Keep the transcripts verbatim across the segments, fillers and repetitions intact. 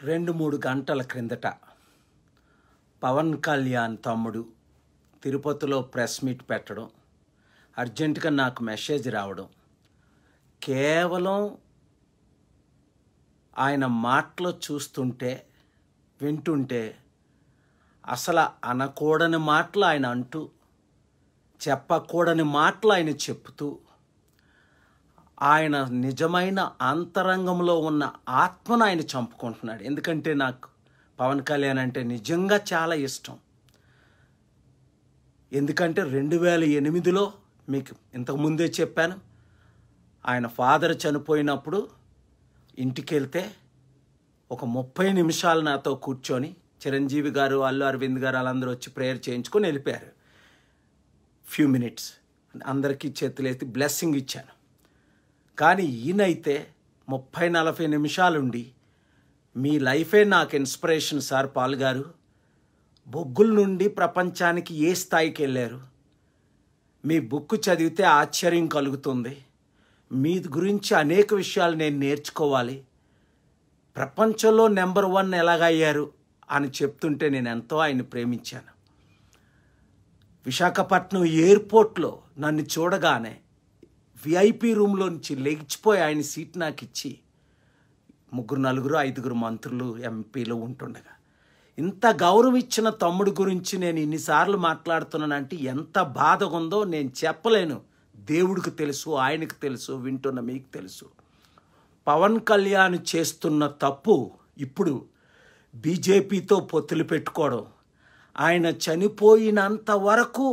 రెండు మూడు గంటల క్రిందట పవన్ కళ్యాణ్ తమ్ముడు తిరుపతిలో ప్రెస్ మీట్ పెట్టడం, అర్జెంటుగా నాకు మెసేజ్ రావడం, కేవలం ఆయన మాటలు చూస్తుంటే వింటుంటే అసలు అనకూడని మాటలు ఆయన అంటూ, చెప్పకూడని మాటలు ఆయన చెప్తూ, ఆయన నిజమైన అంతరంగంలో ఉన్న ఆత్మను ఆయన చంపుకుంటున్నాడు. ఎందుకంటే నాకు పవన్ కళ్యాణ్ అంటే నిజంగా చాలా ఇష్టం. ఎందుకంటే రెండు వేల ఎనిమిదిలో మీకు ఇంతకుముందే చెప్పాను, ఆయన ఫాదర్ చనిపోయినప్పుడు ఇంటికి వెళ్తే ఒక ముప్పై నిమిషాలు నాతో కూర్చొని చిరంజీవి గారు, అల్లు అరవింద్ గారు వాళ్ళందరూ వచ్చి ప్రేయర్ చేయించుకొని వెళ్ళిపోయారు. ఫ్యూ మినిట్స్ అందరికీ చేతులెత్తి బ్లెస్సింగ్ ఇచ్చాను. కానీ ఈయనైతే ముప్పై నలభై నిమిషాలుండి, మీ లైఫే నాకు ఇన్స్పిరేషన్ సార్ పాల్ గారు, బొగ్గుల నుండి ప్రపంచానికి ఏ స్థాయికి వెళ్ళారు, మీ బుక్ చదివితే ఆశ్చర్యం కలుగుతుంది, మీ గురించి అనేక విషయాలు నేను నేర్చుకోవాలి, ప్రపంచంలో నెంబర్ వన్ ఎలాగయ్యారు అని చెప్తుంటే నేను ఎంతో ఆయన ప్రేమించాను. విశాఖపట్నం ఎయిర్పోర్ట్లో నన్ను చూడగానే విఐపి రూమ్లో నుంచి లేచిపోయి ఆయన సీట్ నాకు ఇచ్చి, ముగ్గురు నలుగురు ఐదుగురు మంత్రులు ఎంపీలు ఉంటుండగా, ఇంత గౌరవం ఇచ్చిన తమ్ముడు గురించి నేను ఇన్నిసార్లు మాట్లాడుతున్నానంటే ఎంత బాధగా ఉందో నేను చెప్పలేను. దేవుడికి తెలుసు, ఆయనకు తెలుసు, వింటున్న మీకు తెలుసు. పవన్ కళ్యాణ్ చేస్తున్న తప్పు ఇప్పుడు బీజేపీతో పొత్తులు పెట్టుకోవడం. ఆయన చనిపోయినంత వరకు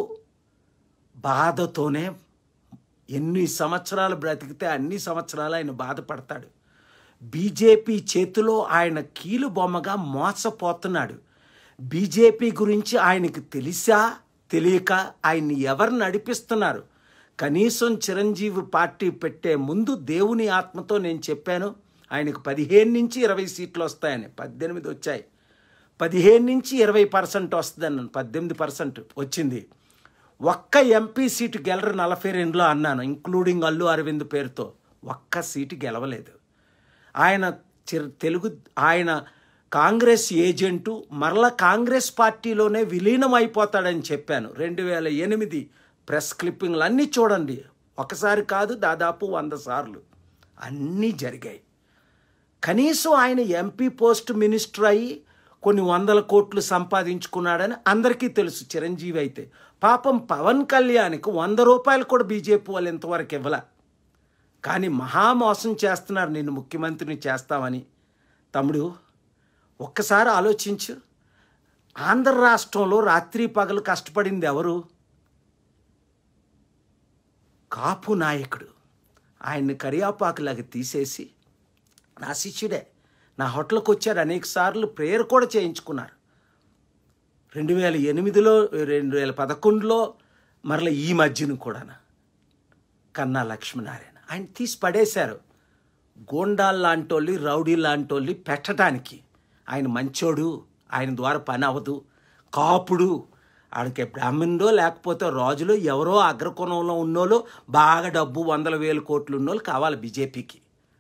బాధతోనే, ఎన్ని సంవత్సరాలు బ్రతికితే అన్ని సంవత్సరాలు ఆయన బాధపడతాడు. బీజేపీ చేతిలో ఆయన కీలు బొమ్మగా మోసపోతున్నాడు. బీజేపీ గురించి ఆయనకు తెలిసా తెలియక ఆయన్ని ఎవరు నడిపిస్తున్నారు? కనీసం చిరంజీవి పార్టీ పెట్టే ముందు దేవుని ఆత్మతో నేను చెప్పాను, ఆయనకు పదిహేను నుంచి ఇరవై సీట్లు వస్తాయని. పద్దెనిమిది వచ్చాయి. పదిహేను నుంచి ఇరవై పర్సెంట్ వస్తుందన్నాను, పద్దెనిమిది పర్సెంట్ వచ్చింది. ఒక్క ఎంపీ సీటు గెలరు నలభై రెండులో అన్నాను, ఇంక్లూడింగ్ అల్లు అరవింద్ పేరుతో. ఒక్క సీటు గెలవలేదు. ఆయన తెలుగు ఆయన కాంగ్రెస్ ఏజెంటు, మరలా కాంగ్రెస్ పార్టీలోనే విలీనం అయిపోతాడని చెప్పాను. రెండు వేల ఎనిమిది ప్రెస్ క్లిప్పింగ్లు అన్నీ చూడండి, ఒకసారి కాదు దాదాపు వంద సార్లు అన్నీ జరిగాయి. కనీసం ఆయన ఎంపీ పోస్ట్ మినిస్టర్ అయ్యి కొన్ని వందల కోట్లు సంపాదించుకున్నాడని అందరికీ తెలుసు. చిరంజీవి అయితే పాపం పవన్ కళ్యాణ్కి వంద రూపాయలు కూడా బీజేపీ వాళ్ళు ఇంతవరకు ఇవ్వలే. కానీ మహామోసం చేస్తున్నారు, నిన్ను ముఖ్యమంత్రిని చేస్తామని. తమ్ముడు ఒక్కసారి ఆలోచించు. ఆంధ్ర రాష్ట్రంలో రాత్రి పగలు కష్టపడింది ఎవరు? కాపు నాయకుడు. ఆయన్ని కరియాపాకులాగా తీసేసి, నా శిష్యుడే, నా హోటల్కి వచ్చారు, అనేక సార్లు ప్రేయర్ కూడా చేయించుకున్నారు. రెండు వేల ఎనిమిదిలో రెండు వేల పదకొండులో మరలా ఈ మధ్యన కూడా కన్నా లక్ష్మీనారాయణ ఆయన తీసి పడేశారు. గోండాల్ లాంటోళ్ళు, రౌడీ లాంటోళ్ళు పెట్టడానికి. ఆయన మంచోడు, ఆయన ద్వారా పని అవ్వదు, కాపుడు, ఆడికి బ్రాహ్మణుడో లేకపోతే రాజులో ఎవరో అగ్రకోణంలో ఉన్నోళ్ళు, బాగా డబ్బు వందల వేల కోట్లు ఉన్నోళ్ళు కావాలి బీజేపీకి.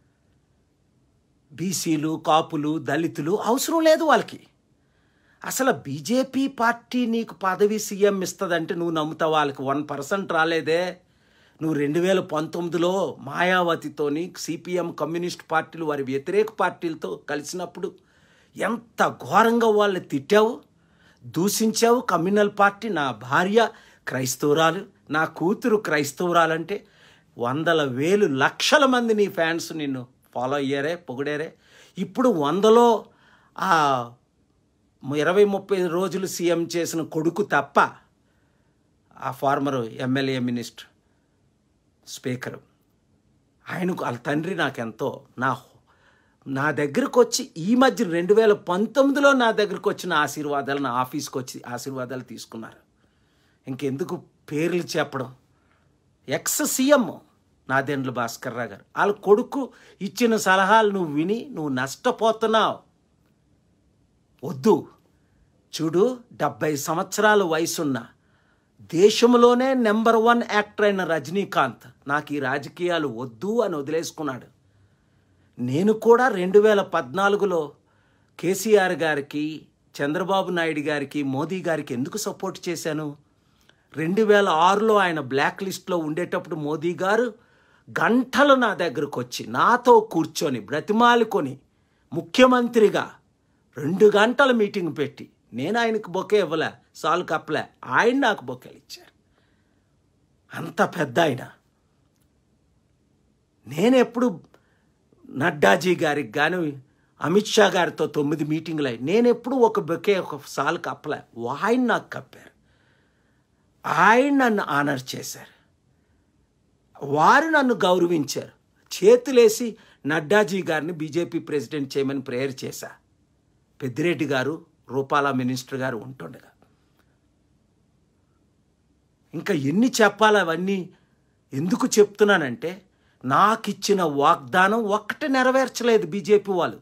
బీసీలు, కాపులు, దళితులు అవసరం లేదు వాళ్ళకి. అసలు బీజేపీ పార్టీ నీకు పదవి సీఎం ఇస్తుందంటే నువ్వు నమ్ముతావు? వాళ్ళకి వన్ పర్సెంట్ రాలేదే. నువ్వు రెండు వేల పంతొమ్మిదిలో మాయావతితోని, సిపిఎం, కమ్యూనిస్ట్ పార్టీలు వారి వ్యతిరేక పార్టీలతో కలిసినప్పుడు ఎంత ఘోరంగా వాళ్ళని తిట్టావు, దూషించావు. కమ్యూనల్ పార్టీ, నా భార్య క్రైస్తవురాలు, నా కూతురు క్రైస్తవురాలంటే వందల వేలు లక్షల మంది నీ ఫ్యాన్స్ నిన్ను ఫాలో అయ్యారే, పొగిడారే. ఇప్పుడు వందలో ఆ ఇరవై ముప్పై రోజులు సీఎం చేసిన కొడుకు తప్ప, ఆ ఫార్మర్ ఎమ్మెల్యే, మినిస్టర్, స్పీకరు, ఆయనకు వాళ్ళ తండ్రి నాకెంతో, నా నా దగ్గరకు వచ్చి ఈ మధ్య రెండు వేల పంతొమ్మిదిలో నా దగ్గరకు వచ్చిన ఆశీర్వాదాలు, నా ఆఫీస్కి వచ్చి ఆశీర్వాదాలు తీసుకున్నారు. ఇంకెందుకు పేర్లు చెప్పడం. ఎక్స్ సీఎం నాదెండ్ల భాస్కర్ రావు గారు, వాళ్ళ కొడుకు ఇచ్చిన సలహాలు నువ్వు విని నువ్వు నష్టపోతున్నావు. వద్దు. చూడు, డెబ్బై సంవత్సరాల వయసున్న దేశంలోనే నెంబర్ వన్ యాక్టర్ అయిన రజనీకాంత్ నాకు ఈ రాజకీయాలు వద్దు అని వదిలేసుకున్నాడు. నేను కూడా రెండు వేల పద్నాలుగులో కేసీఆర్ గారికి, చంద్రబాబు నాయుడు గారికి, మోదీ గారికి ఎందుకు సపోర్ట్ చేశాను? రెండు వేల ఆరులో ఆయన బ్లాక్ లిస్ట్లో ఉండేటప్పుడు మోదీ గారు గంటలు నా దగ్గరకు వచ్చి నాతో కూర్చొని బ్రతిమాలుకొని ముఖ్యమంత్రిగా రెండు గంటల మీటింగ్ పెట్టి, నేను ఆయనకు బొకే ఇవ్వలే, సాలు కప్పలే, ఆయన నాకు బొకేలు ఇచ్చారు. అంత పెద్ద ఆయన. నేను ఎప్పుడు నడ్డాజీ గారికి కానీ అమిత్ షా గారితో తొమ్మిది మీటింగులు అయ్యి నేను ఎప్పుడు ఒక బొకే ఒక సాలు కప్పలే, ఆయన నాకు కప్పారు. ఆయన నన్ను ఆనర్ చేశారు, వారు నన్ను గౌరవించారు. చేతులేసి నడ్డాజీ గారిని బీజేపీ ప్రెసిడెంట్ చేయమని ప్రేయర్ చేశా. పెద్దిరెడ్డి గారు, రూపాల మినిస్టర్ గారు ఉంటుండగా. ఇంకా ఎన్ని చెప్పాలి, అవన్నీ ఎందుకు చెప్తున్నానంటే, నాకు ఇచ్చిన వాగ్దానం ఒక్కటి నెరవేర్చలేదు బీజేపీ వాళ్ళు.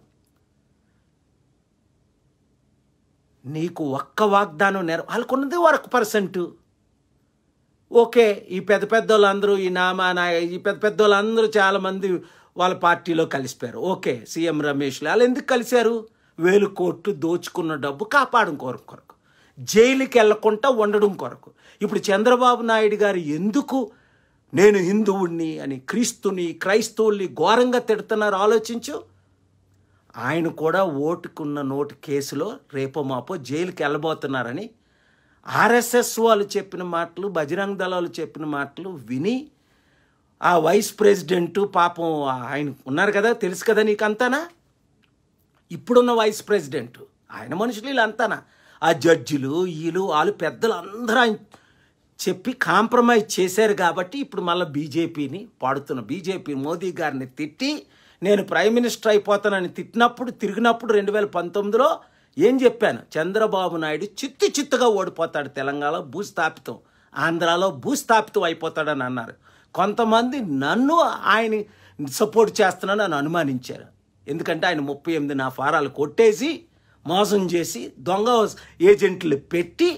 నీకు ఒక్క వాగ్దానం నెర వాళ్ళకున్నది ఒక పర్సెంట్. ఓకే, ఈ పెద్ద పెద్ద వాళ్ళందరూ, ఈ నామా నాయ ఈ పెద్ద పెద్ద వాళ్ళందరూ చాలామంది వాళ్ళ పార్టీలో కలిసిపోయారు. ఓకే, సీఎం రమేష్ వాళ్ళు ఎందుకు కలిశారు? వేలు కోట్లు దోచుకున్న డబ్బు కాపాడడం కొరకు కొరకు జైలుకి వెళ్ళకుండా ఉండడం కొరకు. ఇప్పుడు చంద్రబాబు నాయుడు గారు ఎందుకు నేను హిందువుణ్ణి అని క్రీస్తుని క్రైస్తవుల్ని ఘోరంగా తిడుతున్నారు ఆలోచించు. ఆయన కూడా ఓటుకున్న నోటు కేసులో రేపో మాపో జైలుకి వెళ్ళబోతున్నారని ఆర్ఎస్ఎస్ వాళ్ళు చెప్పిన మాటలు, బజరంగ దళాలు చెప్పిన మాటలు విని ఆ వైస్ ప్రెసిడెంటు పాపం ఆయన ఉన్నారు కదా, తెలుసు కదా నీకు అంతానా, ఇప్పుడున్న వైస్ ప్రెసిడెంట్ ఆయన మనుషులు వీళ్ళు అంతానా, ఆ జడ్జిలు వీళ్ళు వాళ్ళు పెద్దలు అందరూ ఆయన చెప్పి కాంప్రమైజ్ చేశారు. కాబట్టి ఇప్పుడు మళ్ళీ బీజేపీని పాడుతున్న బీజేపీ మోదీ గారిని తిట్టి నేను ప్రైమ్ మినిస్టర్ అయిపోతానని తిట్టినప్పుడు తిరిగినప్పుడు రెండు వేల పంతొమ్మిదిలో ఏం చెప్పాను? చంద్రబాబు నాయుడు చిత్తు చిత్తుగా ఓడిపోతాడు, తెలంగాణలో భూస్థాపితం, ఆంధ్రాలో భూస్థాపితం అయిపోతాడని అన్నారు. కొంతమంది నన్ను ఆయన సపోర్ట్ చేస్తున్నాను అని అనుమానించారు. ఎందుకంటే ఆయన ముప్పై ఎనిమిది నా ఫారాలు కొట్టేసి మోసం చేసి దొంగ ఏజెంట్లు పెట్టి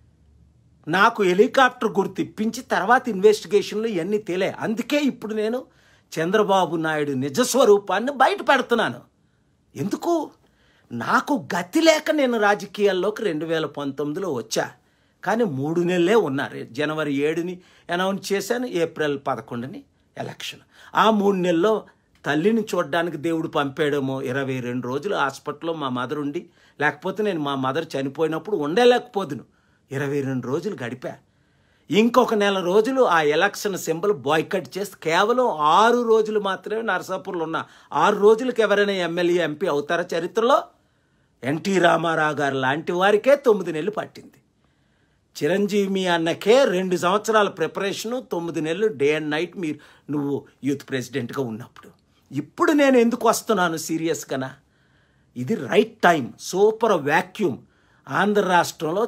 నాకు హెలికాప్టర్ గుర్తు ఇప్పించి తర్వాత ఇన్వెస్టిగేషన్లు ఇవన్నీ తేలే. అందుకే ఇప్పుడు నేను చంద్రబాబు నాయుడు నిజస్వరూపాన్ని బయట పెడుతున్నాను. ఎందుకు? నాకు గతి లేక నేను రాజకీయాల్లోకి రెండు వేల పంతొమ్మిదిలో వచ్చా. కానీ మూడు నెలలే ఉన్నారు. జనవరి ఏడుని అనౌన్స్ చేశాను, ఏప్రిల్ పదకొండుని ఎలక్షన్. ఆ మూడు నెలల్లో తల్లిని చూడడానికి దేవుడు పంపాడేమో. ఇరవై రెండు రోజులు హాస్పిటల్లో మా మదర్ ఉండి, లేకపోతే నేను మా మదర్ చనిపోయినప్పుడు ఉండలేకపోదును. ఇరవై రెండు రోజులు గడిపా. ఇంకొక నెల రోజులు ఆ ఎలక్షన్ సింబల్ బాయ్కట్ చేసి కేవలం ఆరు రోజులు మాత్రమే నరసాపూర్లో ఉన్న. ఆరు రోజులకు ఎవరైనా ఎమ్మెల్యే ఎంపీ అవుతారా చరిత్రలో? ఎన్టీ రామారావు గారు లాంటి వారికే తొమ్మిది నెలలు పట్టింది. చిరంజీవి మీ అన్నకే రెండు సంవత్సరాల ప్రిపరేషను, తొమ్మిది నెలలు డే అండ్ నైట్ మీరు నువ్వు యూత్ ప్రెసిడెంట్గా ఉన్నప్పుడు. ఇప్పుడు నేను ఎందుకు వస్తున్నాను సీరియస్గానా? ఇది right time. Super vacuum. Andhra రాష్ట్రంలో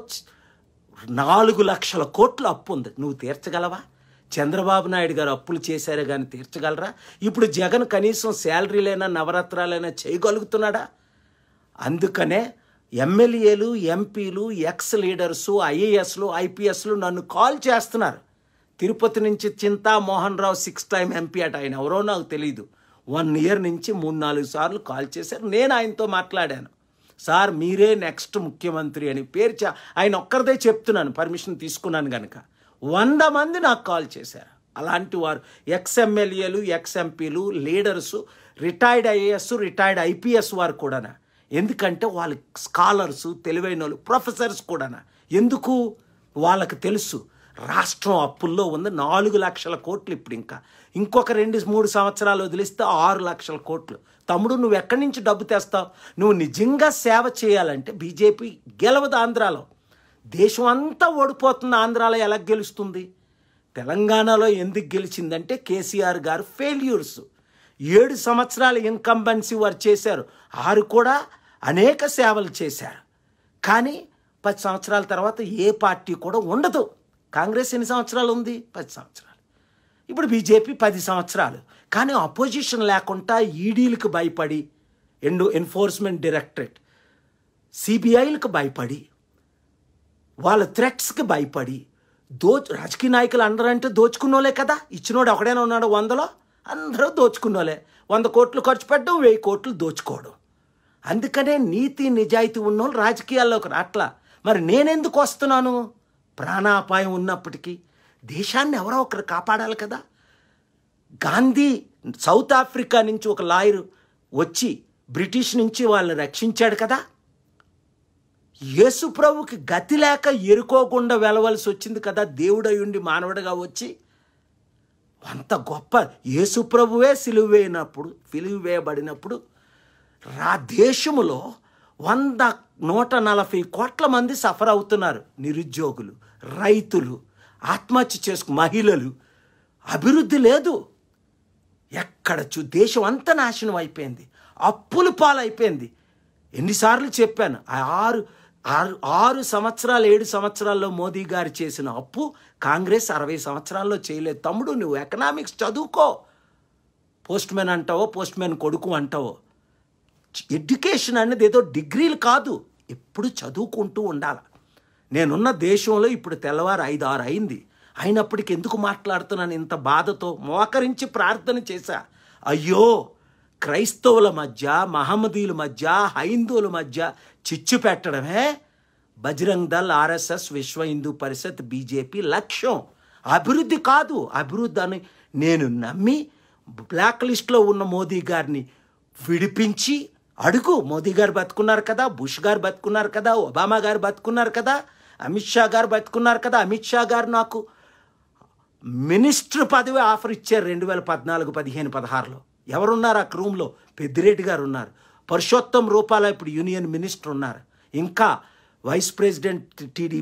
నాలుగు లక్షల కోట్ల అప్పు ఉంది. నువ్వు తీర్చగలవా? చంద్రబాబు నాయుడు గారు అప్పులు చేశారే కానీ తీర్చగలరా? ఇప్పుడు జగన్ కనీసం శాలరీలైనా నవరత్నాలైనా చేయగలుగుతున్నాడా? అందుకనే ఎమ్మెల్యేలు, ఎంపీలు, ఎక్స్ లీడర్సు, ఐఏఎస్లు, ఐపీఎస్లు నన్ను కాల్ చేస్తున్నారు. తిరుపతి నుంచి Chinta Mohan Rao six time MP అట. ఆయన ఎవరో నాకు తెలియదు. వన్ ఇయర్ నుంచి మూడు నాలుగు సార్లు కాల్ చేశారు. నేను ఆయనతో మాట్లాడాను. సార్ మీరే నెక్స్ట్ ముఖ్యమంత్రి అని పేరు చ ఆయన ఒక్కరిదే చెప్తున్నాను, పర్మిషన్ తీసుకున్నాను కనుక. వంద మంది నాకు కాల్ చేశారు. అలాంటి వారు ఎక్స్ ఎమ్మెల్యేలు, ఎక్స్ ఎంపీలు, leaders, retired IAS, retired IPS వారు కూడానా. ఎందుకంటే వాళ్ళు స్కాలర్సు, తెలివైన వాళ్ళు, ప్రొఫెసర్స్ కూడానా. ఎందుకు? వాళ్ళకి తెలుసు రాష్ట్రం అప్పుల్లో ఉంది. నాలుగు లక్షల కోట్లు. ఇప్పుడు ఇంకా ఇంకొక రెండు మూడు సంవత్సరాలు వదిలిస్తే ఆరు లక్షల కోట్లు. తమ్ముడు నువ్వు ఎక్కడి నుంచి డబ్బు తెస్తావు? నువ్వు నిజంగా సేవ చేయాలంటే బీజేపీ గెలవదు ఆంధ్రాలో. దేశం అంతా ఓడిపోతుంది. ఆంధ్రాలో ఎలా గెలుస్తుంది? తెలంగాణలో ఎందుకు గెలిచిందంటే కేసీఆర్ గారు ఫెయిల్యూర్స్. ఏడు సంవత్సరాలు ఇన్కంబెన్సీ వారు చేశారు. ఆరు కూడా అనేక సేవలు చేశారు. కానీ పది సంవత్సరాల తర్వాత ఏ పార్టీ కూడా ఉండదు. కాంగ్రెస్ ఎన్ని సంవత్సరాలు ఉంది? పది సంవత్సరాలు. ఇప్పుడు బీజేపీ పది సంవత్సరాలు. కానీ అపోజిషన్ లేకుండా ఈడీలకు భయపడి, ఎండు ఎన్ఫోర్స్మెంట్ డైరెక్టరేట్, సిబిఐలకు భయపడి, వాళ్ళ థ్రెట్స్కి భయపడి దో రాజకీయ నాయకులు అందరూ అంటే దోచుకున్నోలే కదా. ఇచ్చినోడు ఒకడైనా ఉన్నాడు వందలో? అందరూ దోచుకున్నోలే. వంద కోట్లు ఖర్చు పెట్టడం, వెయ్యి కోట్లు దోచుకోవడం. అందుకనే నీతి నిజాయితీ ఉన్నోళ్ళు రాజకీయాల్లోకి రాట్లా. మరి నేనెందుకు వస్తున్నాను? ప్రాణాపాయం ఉన్నప్పటికీ దేశాన్ని ఎవరో ఒకరు కాపాడాలి కదా. గాంధీ సౌత్ ఆఫ్రికా నుంచి ఒక లాయర్ వచ్చి బ్రిటిష్ నుంచి వాళ్ళని రక్షించాడు కదా. యేసు ప్రభుకి గతి లేక ఎరుకోకుండా వెళ్ళవలసి వచ్చింది కదా, దేవుడై ఉండి మానవుడిగా వచ్చి. అంత గొప్ప యేసు ప్రభువే సిలువ వేయినప్పుడు సిలువ వేయబడినప్పుడు రా దేశములో వంద నూట నలభై కోట్ల మంది సఫర్ అవుతున్నారు. నిరుద్యోగులు, రైతులు, ఆత్మహత్య చేసుకు మహిళలు. అభివృద్ధి లేదు. ఎక్కడ చూ దేశం అంతా నాశనం అయిపోయింది, అప్పులు పాలైపోయింది. ఎన్నిసార్లు చెప్పాను, ఆరు ఆరు ఆరు సంవత్సరాలు ఏడు సంవత్సరాల్లో మోదీ గారు చేసిన అప్పు కాంగ్రెస్ అరవై సంవత్సరాల్లో చేయలేదు. తమ్ముడు, నువ్వు ఎకనామిక్స్ చదువుకో. పోస్ట్ మ్యాన్ అంటావో, పోస్ట్ మ్యాన్ కొడుకు అంటావో. ఎడ్యుకేషన్ అనేది ఏదో డిగ్రీలు కాదు, ఎప్పుడు చదువుకుంటూ ఉండాలి. నేనున్న దేశంలో ఇప్పుడు తెల్లవారు ఐదు ఆరు అయింది, అయినప్పటికీ ఎందుకు మాట్లాడుతున్నాను ఇంత బాధతో? మోకరించి ప్రార్థన చేశా. అయ్యో, క్రైస్తవుల మధ్య, మహమ్మదీయుల మధ్య, హైందువుల మధ్య చిచ్చు పెట్టడమే బజరంగ్ దళ్, ఆర్ఎస్ఎస్, విశ్వ హిందూ పరిషత్, బీజేపీ లక్ష్యం. అభివృద్ధి కాదు. అభివృద్ధి అని నేను నమ్మి బ్లాక్ లిస్ట్లో ఉన్న మోదీ గారిని విడిపించి అడుగు. మోదీ గారు బతుకున్నారు కదా, బుష్ గారు బతుకున్నారు కదా, ఒబామా గారు బతుకున్నారు కదా, అమిత్ షా గారు బతుకున్నారు కదా. అమిత్ షా గారు నాకు మినిస్టర్ పదవి ఆఫర్ ఇచ్చారు రెండు వేల పద్నాలుగు పదిహేను పదహారులో. ఎవరున్నారు ఆ రూమ్లో? పెద్దిరెడ్డి గారు ఉన్నారు, పురుషోత్తం రూపాల ఇప్పుడు యూనియన్ మినిస్టర్ ఉన్నారు, ఇంకా vice president TD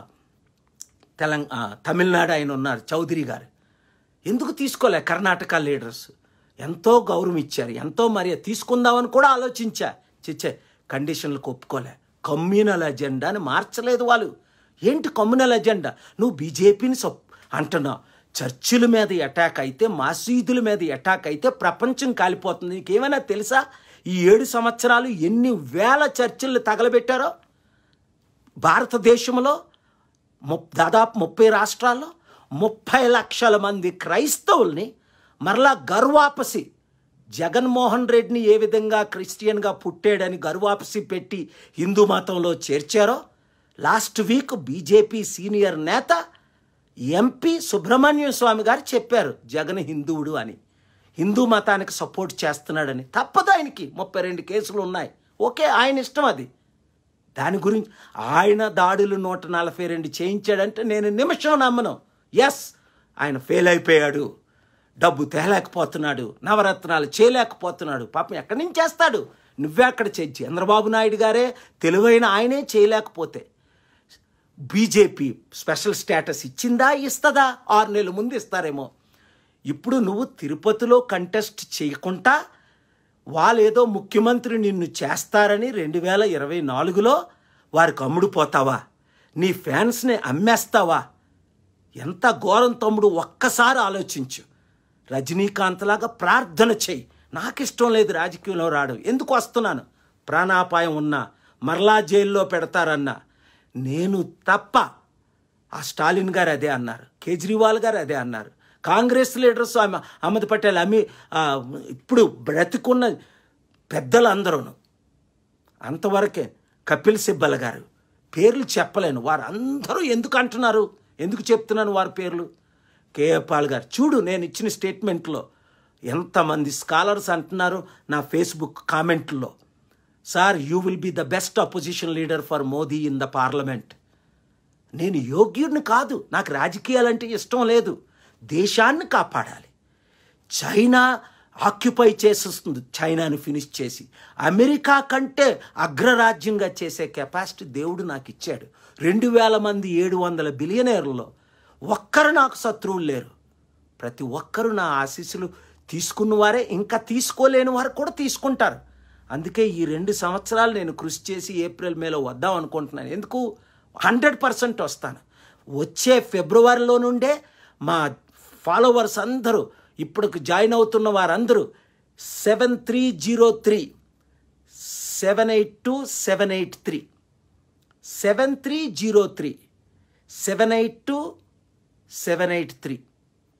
Telangana Tamil Nadu ఆయన ఉన్నారు, చౌదరి గారు. ఎందుకు తీసుకోలే? కర్ణాటక లీడర్స్ ఎంతో గౌరవం ఇచ్చారు, ఎంతో మర్యాద తీసుకుందామని కూడా ఆలోచించా. చిచ్చే కండిషన్లకు ఒప్పుకోలే. కమ్యూనల్ ఎజెండాని మార్చలేదు వాళ్ళు. ఏంటి కమ్యూనల్ ఎజెండా? నువ్వు బీజేపీని సప్ అంటున్నావు. చర్చిల మీద అటాక్ అయితే, మసీదుల మీద అటాక్ అయితే ప్రపంచం కాలిపోతుంది. నీకేమైనా తెలుసా? ఈ ఏడు సంవత్సరాలు ఎన్ని వేల చర్చిలు తగలబెట్టారో భారతదేశంలో. ము దాదాపు ముప్పై రాష్ట్రాల్లో ముప్పై లక్షల మంది క్రైస్తవుల్ని మరలా గర్వాపసి, జగన్మోహన్ రెడ్డిని ఏ విధంగా క్రిస్టియన్గా పుట్టాడని గర్వాపసి పెట్టి హిందూ మతంలో చేర్చారో. లాస్ట్ వీక్ బీజేపీ సీనియర్ నేత ఎంపీ సుబ్రహ్మణ్యం స్వామి గారు చెప్పారు జగన్ హిందువుడు అని, హిందూ మతానికి సపోర్ట్ చేస్తున్నాడని. తప్పదు, ఆయనకి ముప్పై రెండు కేసులు ఉన్నాయి. ఓకే, ఆయన ఇష్టం అది. దాని గురించి ఆయన దాడులు నూట నలభై రెండు చేయించాడంటే నేను నిమిషం నమ్మను. ఎస్, ఆయన ఫెయిల్ అయిపోయాడు, డబ్బు తేలేకపోతున్నాడు, నవరత్నాలు చేయలేకపోతున్నాడు. పాపం ఎక్కడి నుంచి చేస్తాడు? నువ్వే అక్కడ చే చంద్రబాబు నాయుడు గారే తెలివైన ఆయనే చేయలేకపోతే బీజేపీ స్పెషల్ స్టేటస్ ఇచ్చిందా? ఇస్తుందా? ఆరు నెలల ముందు ఇస్తారేమో. ఇప్పుడు నువ్వు తిరుపతిలో కంటెస్ట్ చేయకుండా వాళ్ళేదో ముఖ్యమంత్రి నిన్ను చేస్తారని రెండు వేల ఇరవై నాలుగులో వారికి అమ్ముడుపోతావా? నీ ఫ్యాన్స్ని అమ్మేస్తావా? ఎంత ఘోరం తమ్ముడు, ఒక్కసారి ఆలోచించు. రజనీకాంత్ లాగా ప్రార్థన చెయ్యి. నాకు ఇష్టం లేదు రాజకీయంలో రావడం. ఎందుకు వస్తున్నాను? ప్రాణాపాయం ఉన్నా, మరలా జైల్లో పెడతారన్నా నేను తప్ప. ఆ స్టాలిన్ గారు అదే అన్నారు, కేజ్రీవాల్ గారు అదే అన్నారు, కాంగ్రెస్ లీడర్స్ అహ్మద్ పటేల్, అమి ఇప్పుడు బ్రతికున్న పెద్దలందరూ అంతవరకే. కపిల్ సిబ్బల్ గారు, పేర్లు చెప్పలేను, వారు అందరూ ఎందుకు అంటున్నారు? ఎందుకు చెప్తున్నాను వారి పేర్లు? కేఏ పాల్ గారు, చూడు నేను ఇచ్చిన స్టేట్మెంట్లో ఎంతమంది స్కాలర్స్ అంటున్నారు నా ఫేస్బుక్ కామెంట్లో. Sir, you will be the best opposition leader for Modi in the parliament. నేను యోగ్యుడిని కాదు, నాకు రాజకీయాలంటే ఇష్టం లేదు. దేశాన్ని కాపాడాలి. చైనా ఆక్యుపై చేసేస్తుంది, చైనాను ఫినిష్ చేసి అమెరికా కంటే అగ్రరాజ్యంగా చేసే కెపాసిటీ దేవుడు నాకు ఇచ్చాడు. రెండు వేల మంది ఏడు వందల బిలియనీర్లలో ఒక్కరు నాకు శత్రువులు లేరు. ప్రతి ఒక్కరూ నా ఆశీస్సులు తీసుకున్న వారే, ఇంకా తీసుకోలేని వారు కూడా తీసుకుంటారు. అందుకే ఈ రెండు సంవత్సరాలు నేను కృషి చేసి ఏప్రిల్ మేలో వద్దాం అనుకుంటున్నాను. ఎందుకు? హండ్రెడ్ పర్సెంట్ వస్తాను. వచ్చే ఫిబ్రవరిలో నుండే మా ఫాలోవర్స్ అందరూ, ఇప్పుడు జాయిన్ అవుతున్న వారందరూ seven three zero three seven eight two seven eight three seven three zero three seven eight two seven eight three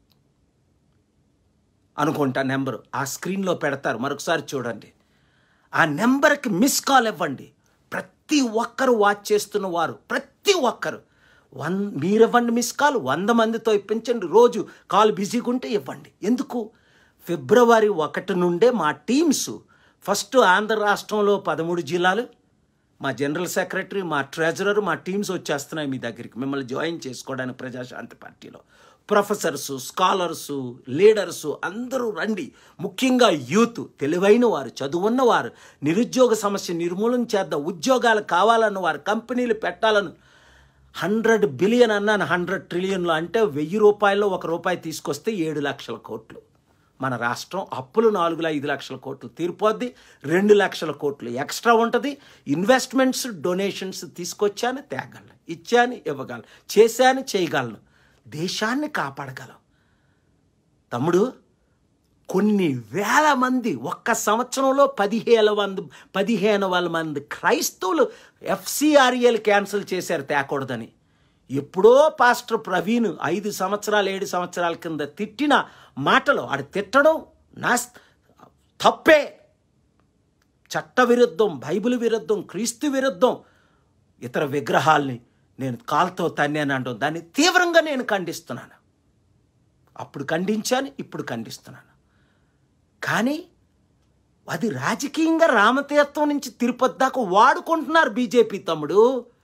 అనుకుంటా నెంబరు. ఆ స్క్రీన్లో పెడతారు, మరొకసారి చూడండి. ఆ నెంబర్కి మిస్ కాల్ ఇవ్వండి. ప్రతి ఒక్కరు వాచ్ చేస్తున్న వారు ప్రతి ఒక్కరు వన్ మీరు ఇవ్వండి మిస్ కాల్, వంద మందితో ఇప్పించండి. రోజు కాల్ బిజీగా ఉంటే ఇవ్వండి. ఎందుకు? ఫిబ్రవరి ఒకటి నుండే మా టీమ్స్ ఫస్ట్ ఆంధ్ర రాష్ట్రంలో పదమూడు జిల్లాలు, మా జనరల్ సెక్రటరీ, మా ట్రెజరర్, మా టీమ్స్ వచ్చేస్తున్నాయి మీ దగ్గరికి మిమ్మల్ని జాయిన్ చేసుకోవడానికి. ప్రజాశాంతి పార్టీలో ప్రొఫెసర్సు, స్కాలర్సు, లీడర్సు అందరూ రండి. ముఖ్యంగా యూత్, తెలివైన వారు, చదువున్నవారు, నిరుద్యోగ సమస్య నిర్మూలన చేద్దాం, ఉద్యోగాలు కావాలన్న వారు, కంపెనీలు పెట్టాలను. హండ్రెడ్ బిలియన్ అన్నాను, హండ్రెడ్ ట్రిలియన్లు అంటే వెయ్యి రూపాయల్లో ఒక రూపాయి తీసుకొస్తే ఏడు లక్షల కోట్లు. మన రాష్ట్రం అప్పులు నాలుగుల ఐదు లక్షల కోట్లు తీరిపోద్ది. రెండు లక్షల కోట్లు ఎక్స్ట్రా ఉంటుంది. ఇన్వెస్ట్మెంట్స్, డొనేషన్స్ తీసుకొచ్చాను, తేగలను, ఇచ్చాను, ఇవ్వగలను, చేశాను, చేయగలను, దేశాన్ని కాపాడగలం. తమ్ముడు, కొన్ని వేల మంది ఒక్క సంవత్సరంలో పదిహేను వంద పదిహేను వేల మంది క్రైస్తవులు ఎఫ్సిఆర్ఏలు క్యాన్సిల్ చేశారు తేకూడదని. ఎప్పుడో పాస్టర్ ప్రవీణ్ ఐదు సంవత్సరాలు ఏడు సంవత్సరాల కింద తిట్టిన మాటలు, ఆడు తిట్టడం నా తప్పే. చట్ట విరుద్ధం, బైబిల్ విరుద్ధం, క్రీస్తు విరుద్ధం. ఇతర విగ్రహాల్ని నేను కాల్తో తన్నాను అంటాం, దాన్ని తీవ్రంగా నేను ఖండిస్తున్నాను. అప్పుడు ఖండించాను, ఇప్పుడు ఖండిస్తున్నాను. కానీ అది రాజకీయంగా రామతీర్థం నుంచి తిరుపతి దాకా వాడుకుంటున్నారు బీజేపీ. తమ్ముడు,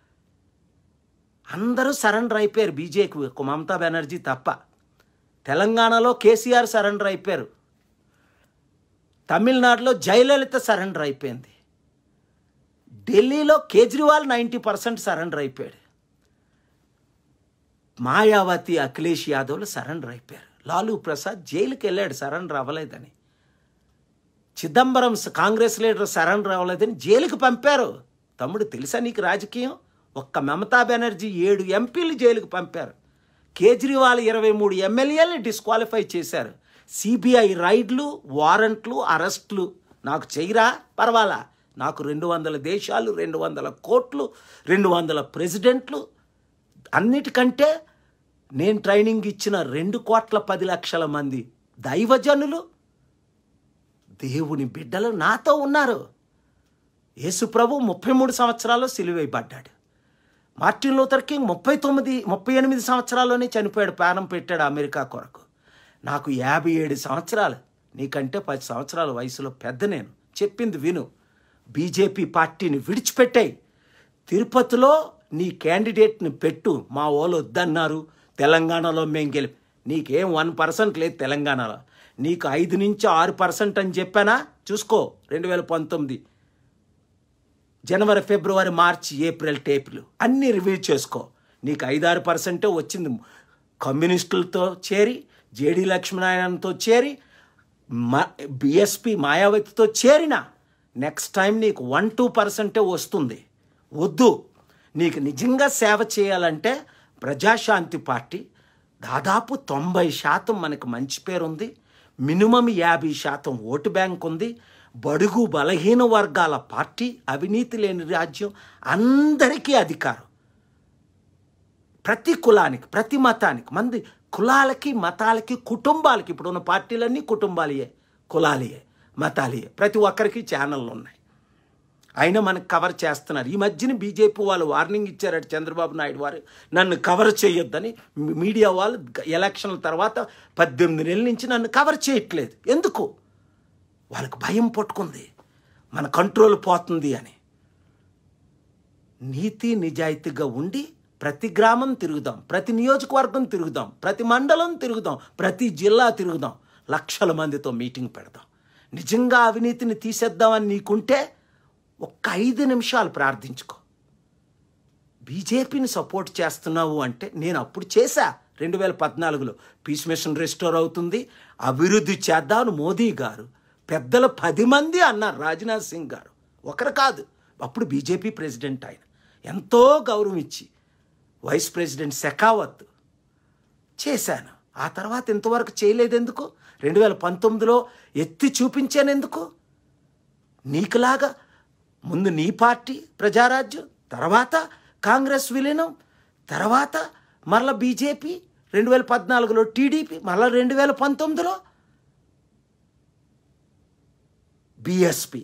అందరూ సరెండర్ అయిపోయారు బీజేపీ, మమతా బెనర్జీ తప్ప. తెలంగాణలో కేసీఆర్ సరెండర్ అయిపోయారు, తమిళనాడులో జయలలిత సరెండర్ అయిపోయింది, ఢిల్లీలో కేజ్రీవాల్ నైంటీ పర్సెంట్ సరెండర్ అయిపోయాడు, మాయావతి, అఖిలేష్ యాదవ్లు సరెండర్ అయిపోయారు, లాలూ ప్రసాద్ జైలుకి వెళ్ళాడు సరెండర్ అవ్వలేదని, చిదంబరం కాంగ్రెస్ లీడర్ సరెండర్ అవ్వలేదని జైలుకి పంపారు. తమ్ముడు, తెలుసా నీకు రాజకీయం? ఒక్క మమతా బెనర్జీ ఏడు ఎంపీలు జైలుకు పంపారు, కేజ్రీవాల్ ఇరవై మూడు ఎమ్మెల్యేలని డిస్క్వాలిఫై చేశారు. సిబిఐ రైడ్లు, వారెంట్లు, అరెస్టులు. నాకు చెయ్యరా పర్వాలా, నాకు రెండు వందల దేశాలు, రెండు వందల కోట్లు, రెండు వందల ప్రెసిడెంట్లు. అన్నిటికంటే నేను ట్రైనింగ్ ఇచ్చిన రెండు కోట్ల పది లక్షల మంది దైవజనులు, దేవుని బిడ్డలు నాతో ఉన్నారు. యేసు ప్రభు ముప్పై మూడు సంవత్సరాల్లో సిలువేయబడ్డాడు. మార్టిన్ లూథర్ కింగ్ ముప్పై తొమ్మిది ముప్పై ఎనిమిది సంవత్సరాల్లోనే చనిపోయాడు, ప్రాణం పెట్టాడు అమెరికా కొరకు. నాకు యాభై ఏడు సంవత్సరాలు, నీకంటే పది సంవత్సరాల వయసులో పెద్ద. నేను చెప్పింది విను. బీజేపీ పార్టీని విడిచిపెట్టాయి. తిరుపతిలో నీ క్యాండిడేట్ని పెట్టు. మా వాళ్ళు వద్దన్నారు, తెలంగాణలో మేము గెలి నీకేం వన్ పర్సెంట్ లేదు తెలంగాణలో, నీకు ఐదు నుంచి ఆరు పర్సెంట్ అని చెప్పానా? చూసుకో, రెండు వేల పంతొమ్మిది జనవరి, ఫిబ్రవరి, మార్చి, ఏప్రిల్ టేపులు అన్నీ రివ్యూ చేసుకో. నీకు ఐదారు పర్సెంటే వచ్చింది. కమ్యూనిస్టులతో చేరి, జేడీ లక్ష్మీనారాయణతో చేరి, మా బిఎస్పి మాయావతితో చేరిన నెక్స్ట్ టైం నీకు వన్ టూ పర్సెంటే వస్తుంది. వద్దు. నీకు నిజంగా సేవ చేయాలంటే ప్రజాశాంతి పార్టీ దాదాపు తొంభై శాతం మనకు మంచి పేరుంది, మినిమం యాభై శాతం ఓటు బ్యాంక్ ఉంది, బడుగు బలహీన వర్గాల పార్టీ, అవినీతి లేని రాజ్యం, అందరికీ అధికారం. ప్రతి కులానికి, ప్రతి మతానికి, మంది కులాలకి, మతాలకి, కుటుంబాలకి, ఇప్పుడున్న పార్టీలన్నీ కుటుంబాలయే, కులాలయే, మతాలయే, ప్రతి ఒక్కరికి ఛానళ్ళు ఉన్నాయి. అయినా మనకు కవర్ చేస్తున్నారు. ఈ మధ్యన బీజేపీ వాళ్ళు వార్నింగ్ ఇచ్చారట చంద్రబాబు నాయుడు వారు, నన్ను కవర్ చేయొద్దని. మీడియా వాళ్ళు ఎలక్షన్ల తర్వాత పద్దెనిమిది నెలల నుంచి నన్ను కవర్ చేయట్లేదు. ఎందుకు? వాళ్ళకు భయం పట్టుకుంది, మన కంట్రోల్ పోతుంది అని. నీతి నిజాయితీగా ఉండి ప్రతి గ్రామం తిరుగుదాం, ప్రతి నియోజకవర్గం తిరుగుదాం, ప్రతి మండలం తిరుగుదాం, ప్రతి జిల్లా తిరుగుదాం, లక్షల మందితో మీటింగ్ పెడదాం. నిజంగా అవినీతిని తీసేద్దామని నీకుంటే ఒక్క ఐదు నిమిషాలు ప్రార్థించుకో. బీజేపీని సపోర్ట్ చేస్తున్నావు అంటే నేను అప్పుడు చేశా. రెండు వేల పద్నాలుగులో పీస్ మిషన్ రెస్టోర్ అవుతుంది, అభివృద్ధి చేద్దామని మోదీ గారు, పెద్దలు పది మంది అన్నారు, రాజ్నాథ్ సింగ్ గారు ఒకరు కాదు. అప్పుడు బీజేపీ ప్రెసిడెంట్ ఆయన, ఎంతో గౌరవం ఇచ్చి, వైస్ ప్రెసిడెంట్ షెకావత్ చేశాను. ఆ తర్వాత ఇంతవరకు చేయలేదు ఎందుకు? రెండు వేల పంతొమ్మిదిలో ఎత్తి చూపించాను ఎందుకు? నీకులాగా ముందు నీ పార్టీ ప్రజారాజ్యం, తర్వాత కాంగ్రెస్ విలీనం, తర్వాత మరలా బీజేపీ, రెండు వేల పద్నాలుగులో టీడీపీ, మరలా రెండు వేల పంతొమ్మిదిలో బీఎస్పీ.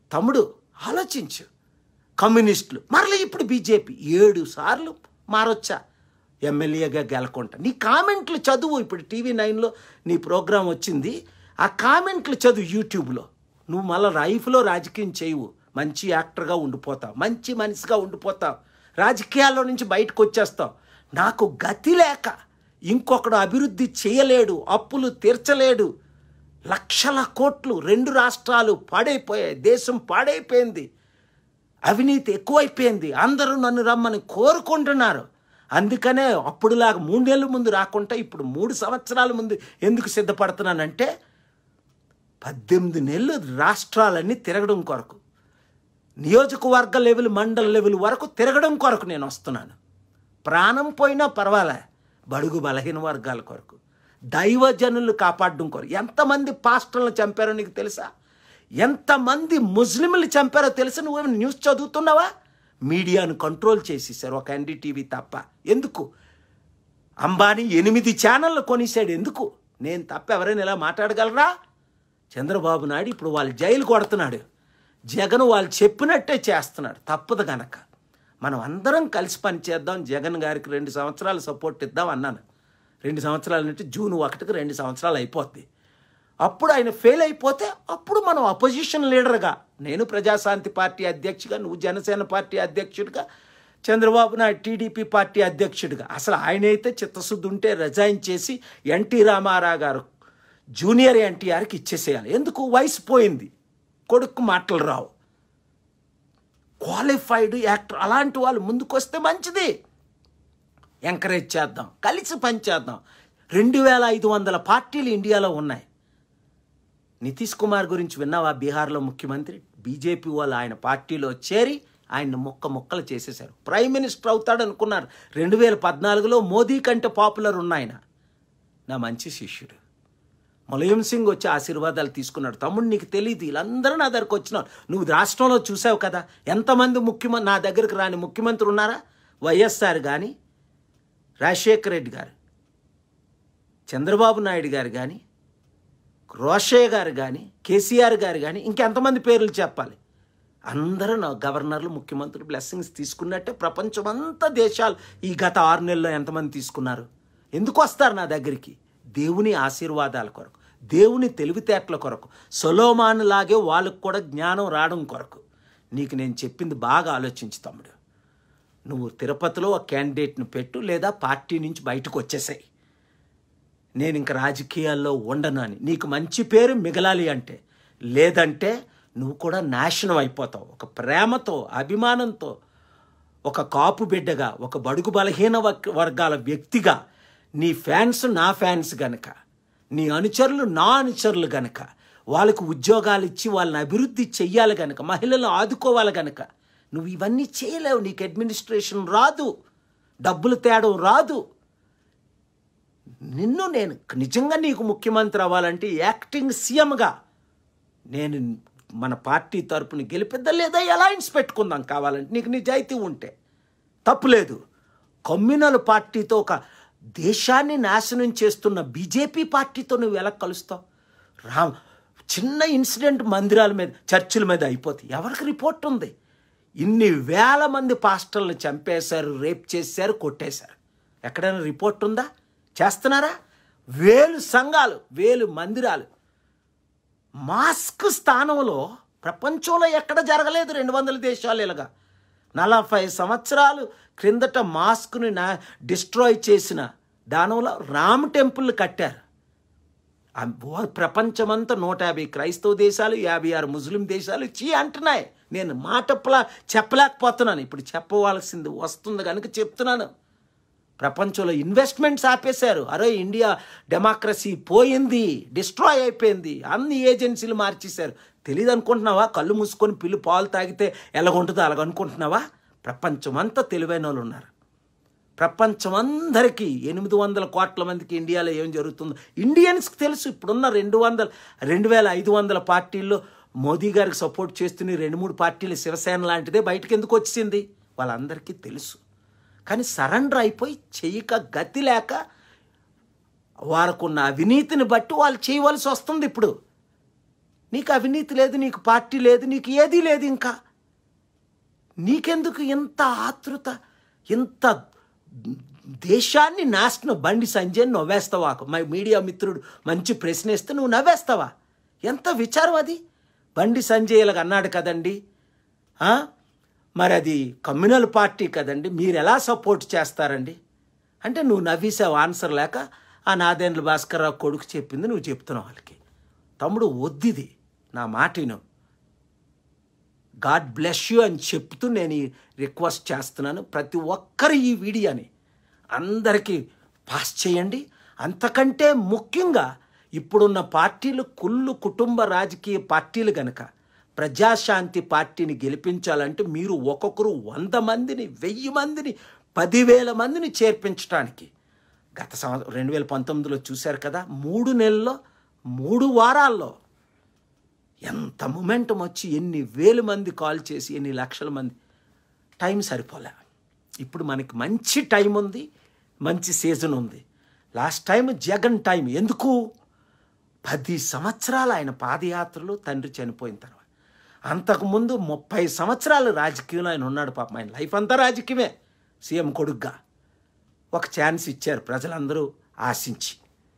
తమ్ముడు ఆలోచించు. కమ్యూనిస్టులు మరలా ఇప్పుడు బీజేపీ ఏడు సార్లు మారొచ్చా ఎమ్మెల్యేగా గెలకుంటా. నీ కామెంట్లు చదువు. ఇప్పుడు టీవీ నైన్లో నీ ప్రోగ్రాం వచ్చింది, ఆ కామెంట్లు చదువు యూట్యూబ్లో. నువ్వు మళ్ళీ లైఫ్లో రాజకీయం చేయవు, మంచి యాక్టర్గా ఉండిపోతావు, మంచి మనిషిగా ఉండిపోతావు, రాజకీయాల్లో నుంచి బయటకు వచ్చేస్తావు. నాకు గతి లేక ఇంకొకడు అభివృద్ధి చేయలేడు, అప్పులు తీర్చలేడు, లక్షల కోట్లు, రెండు రాష్ట్రాలు పాడైపోయాయి, దేశం పాడైపోయింది, అవినీతి ఎక్కువైపోయింది, అందరూ నన్ను రమ్మని కోరుకుంటున్నారు. అందుకనే అప్పుడులాగా మూడేళ్ళ ముందు రాకుండా ఇప్పుడు మూడు సంవత్సరాల ముందు ఎందుకు సిద్ధపడుతున్నానంటే పద్దెనిమిది నెలలు రాష్ట్రాలన్నీ తిరగడం కొరకు, నియోజకవర్గ లెవెల్ మండల లెవెల్ వరకు తిరగడం కొరకు నేను వస్తున్నాను. ప్రాణం పోయినా పర్వాలే, బడుగు బలహీన వర్గాల కొరకు, దైవజనులు కాపాడడం కొరకు. ఎంతమంది పాస్టర్లను చంపారో నీకు తెలుసా? ఎంతమంది ముస్లింలు చంపారో తెలుసా? నువ్వేమో న్యూస్ చదువుతున్నావా? మీడియాను కంట్రోల్ చేసేసారు ఒక ఎన్డీటీవీ తప్ప. ఎందుకు? అంబానీ ఎనిమిది ఛానళ్ళు కొనిసాడు. ఎందుకు? నేను తప్ప ఎవరైనా ఇలా మాట్లాడగలరా? చంద్రబాబు నాయుడు ఇప్పుడు వాళ్ళు జైలు కొడుతున్నాడు, జగన్ వాళ్ళు చెప్పినట్టే చేస్తున్నాడు. తప్పదు గనక మనం అందరం కలిసి పనిచేద్దాం. జగన్ గారికి రెండు సంవత్సరాలు సపోర్ట్ ఇద్దాం అన్నాను. రెండు సంవత్సరాలు అంటే జూన్ ఒకటికి రెండు సంవత్సరాలు అయిపోద్ది. అప్పుడు ఆయన ఫెయిల్ అయిపోతే అప్పుడు మనం అపోజిషన్ లీడర్గా, నేను ప్రజాశాంతి పార్టీ అధ్యక్షుడిగా, నువ్వు జనసేన పార్టీ అధ్యక్షుడిగా, చంద్రబాబు నాయుడు టీడీపీ పార్టీ అధ్యక్షుడిగా. అసలు ఆయన అయితే చిత్తశుద్ధి ఉంటే రిజైన్ చేసి ఎన్టీ రామారావు గారు జూనియర్ ఎన్టీఆర్కి ఇచ్చేసేయాలి. ఎందుకు? వయసు పోయింది, కొడుకు మాటలు రావు, క్వాలిఫైడ్ యాక్టర్ అలాంటి వాళ్ళు ముందుకొస్తే మంచిది. ఎంకరేజ్ చేద్దాం, కలిసి పనిచేద్దాం. రెండు వేల ఐదు వందల పార్టీలు ఇండియాలో ఉన్నాయి. నితీష్ కుమార్ గురించి విన్నావా? బీహార్లో ముఖ్యమంత్రి, బీజేపీ వాళ్ళు ఆయన పార్టీలో చేరి ఆయన్ని మొక్క మొక్కలు చేసేశారు. ప్రైమ్ మినిస్టర్ అవుతాడు అనుకున్నారు. రెండు వేల పద్నాలుగులో మోదీ కంటే పాపులర్ ఉన్న ఆయన నా మంచి శిష్యుడు ములాయం సింగ్ వచ్చి ఆశీర్వాదాలు తీసుకున్నాడు. తమ్ముడు నీకు తెలియదు, వీళ్ళందరూ నా దగ్గరకు వచ్చినారు. నువ్వు రాష్ట్రంలో చూసావు కదా ఎంతమంది ముఖ్యమంత్రి నా దగ్గరకు రాని ముఖ్యమంత్రి ఉన్నారా? వైఎస్ఆర్ కానీ, రాజశేఖర రెడ్డి గారు, చంద్రబాబు నాయుడు గారు కానీ, రోషయ్య గారు కానీ, కేసీఆర్ గారు కానీ, ఇంకెంతమంది పేర్లు చెప్పాలి? అందరూ నా గవర్నర్లు, ముఖ్యమంత్రులు బ్లెస్సింగ్స్ తీసుకున్నట్టే ప్రపంచమంతా దేశాలు ఈ గత ఆరు నెలల్లో ఎంతమంది తీసుకున్నారు? ఎందుకు వస్తారు నా దగ్గరికి? దేవుని ఆశీర్వాదాల కొరకు, దేవుని తెలివితేటల కొరకు, సొలోమాన్ లాగే వాళ్ళకు కూడా జ్ఞానం రావడం కొరకు. నీకు నేను చెప్పింది బాగా ఆలోచించు తమ్ముడు. నువ్వు తిరుపతిలో ఒక క్యాండిడేట్ను పెట్టు, లేదా పార్టీ నుంచి బయటకు వచ్చేసాయి. నేను ఇంక రాజకీయాల్లో ఉండను అని నీకు మంచి పేరు మిగలాలి అంటే, లేదంటే నువ్వు కూడా నాశనం అయిపోతావు. ఒక ప్రేమతో, అభిమానంతో, ఒక కాపు బిడ్డగా, ఒక బడుగు బలహీన వర్గాల వ్యక్తిగా, నీ ఫ్యాన్స్ నా ఫ్యాన్స్ గనక, నీ అనుచరులు నా అనుచరులు గనక, వాళ్ళకు ఉద్యోగాలు ఇచ్చి వాళ్ళని అభివృద్ధి చెయ్యాలి గనక, మహిళలను ఆదుకోవాలి గనక, నువ్వు ఇవన్నీ చేయలేవు. నీకు అడ్మినిస్ట్రేషన్ రాదు, డబ్బులు తేడం రాదు. నిన్ను నేను నిజంగా నీకు ముఖ్యమంత్రి అవ్వాలంటే యాక్టింగ్ సీఎంగా నేను మన పార్టీ తరపున గెలిపిద్దాం, లేదా అలయన్స్ పెట్టుకుందాం కావాలంటే, నీకు నిజాయితీ ఉంటే తప్పులేదు. కమ్యూనల్ పార్టీతో, ఒక దేశాన్ని నాశనం చేస్తున్న బీజేపీ పార్టీతో నువ్వు ఎలా కలుస్తావు? రా, చిన్న ఇన్సిడెంట్ మందిరాల మీద, చర్చిల మీద అయిపోతాయి. ఎవరికి రిపోర్ట్ ఉంది? ఇన్ని వేల మంది పాస్టర్లు చంపేశారు, రేప్ చేశారు, కొట్టేశారు. ఎక్కడైనా రిపోర్ట్ ఉందా? చేస్తున్నారా? వేలు సంఘాలు, వేలు మందిరాలు. మాస్క్ స్థానంలో ప్రపంచంలో ఎక్కడ జరగలేదు. రెండు వందల దేశాలు ఇలాగా నలభై సంవత్సరాలు క్రిందట మాస్క్ని నా డిస్ట్రాయ్ చేసిన దానివల్ల రామ్ టెంపుల్ కట్టారు. ప్రపంచమంతా నూట యాభై క్రైస్తవ దేశాలు, యాభై ఆరు ముస్లిం దేశాలు చీ అంటున్నాయి. నేను మాటప్పలా చెప్పలేకపోతున్నాను. ఇప్పుడు చెప్పవలసింది వస్తుంది కనుక చెప్తున్నాను. ప్రపంచంలో ఇన్వెస్ట్మెంట్స్ ఆపేశారు. అరే ఇండియా డెమోక్రసీ పోయింది, డిస్ట్రాయ్ అయిపోయింది, అన్ని ఏజెన్సీలు మార్చేశారు. తెలియదు అనుకుంటున్నావా? కళ్ళు మూసుకొని పిల్లి పాలు తాగితే ఎలాగుంటుందో అలాగనుకుంటున్నావా? ప్రపంచం అంతా తెలివైన వాళ్ళు ఉన్నారు. ప్రపంచమందరికీ ఎనిమిది వందల కోట్ల మందికి ఇండియాలో ఏం జరుగుతుందో ఇండియన్స్కి తెలుసు. ఇప్పుడున్న రెండు వందల రెండు వేల ఐదు వందల పార్టీల్లో మోదీ గారికి సపోర్ట్ చేస్తున్న రెండు మూడు పార్టీలు శివసేన లాంటిదే బయటకు ఎందుకు వచ్చింది వాళ్ళందరికీ తెలుసు. కానీ సరెండర్ అయిపోయి చేయక గతి లేక వారికున్న అవినీతిని బట్టి వాళ్ళు చేయవలసి వస్తుంది. ఇప్పుడు నీకు అవినీతి లేదు, నీకు పార్టీ లేదు, నీకు ఏదీ లేదు. ఇంకా నీకెందుకు ఇంత ఆతృత, ఇంత దేశాన్ని నాశనం? బండి సంజయ్ నవ్వేస్తావా? మా మీడియా మిత్రుడు మంచి ప్రశ్న వేస్తే నువ్వు నవ్వేస్తావా? ఎంత విచారం అది? బండి సంజయ్ ఇలాగ అన్నాడు కదండి, మరి అది కమ్యూనల్ పార్టీ కదండి, మీరు ఎలా సపోర్ట్ చేస్తారండి అంటే నువ్వు నవ్వేసావు ఆన్సర్ లేక. ఆ నాదేండ్ల భాస్కర్రావు కొడుకు చెప్పింది నువ్వు చెప్తున్నావు వాళ్ళకి. తమ్ముడు వద్దిది, నా మాట విను. గాడ్ బ్లెస్ యూ అని చెప్తూ నేను ఈ రిక్వెస్ట్ చేస్తున్నాను. ప్రతి ఒక్కరు ఈ వీడియోని అందరికీ పాస్ చేయండి. అంతకంటే ముఖ్యంగా ఇప్పుడున్న పార్టీలు కుళ్ళు కుటుంబ రాజకీయ పార్టీలు గనక ప్రజాశాంతి పార్టీని గెలిపించాలంటే మీరు ఒక్కొక్కరు వంద మందిని, వెయ్యి మందిని, పదివేల మందిని చేర్పించడానికి గత సంవత్సరం రెండు వేల పంతొమ్మిదిలో చూశారు కదా, మూడు నెలల్లో మూడు వారాల్లో ఎంత మొమెంటం వచ్చి ఎన్ని వేల మంది కాల్ చేసి ఎన్ని లక్షల మంది. టైం సరిపోలే. ఇప్పుడు మనకి మంచి టైం ఉంది, మంచి సీజన్ ఉంది. లాస్ట్ టైం జగన్ టైం ఎందుకు? పది సంవత్సరాలు ఆయన పాదయాత్రలు, తండ్రి చనిపోయిన తర్వాత. అంతకుముందు ముప్పై సంవత్సరాలు రాజకీయంలో ఆయన ఉన్నాడు. పాపం ఆయన లైఫ్ అంతా రాజకీయమే. సీఎం కొడుగ్గా ఒక ఛాన్స్ ఇచ్చారు ప్రజలందరూ ఆశించి,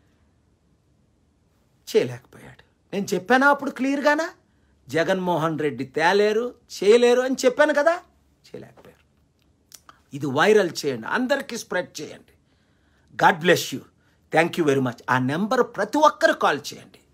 చేయలేకపోయాడు. నేను చెప్పానా అప్పుడు క్లియర్గానా? జగన్మోహన్ రెడ్డి తేలేరు, చేయలేరు అని చెప్పాను కదా, చేయలేకపోయారు. ఇది వైరల్ చేయండి, అందరికీ స్ప్రెడ్ చేయండి. God bless you. Thank you very much. ఆ నెంబర్ ప్రతి ఒక్కరు కాల్ చేయండి.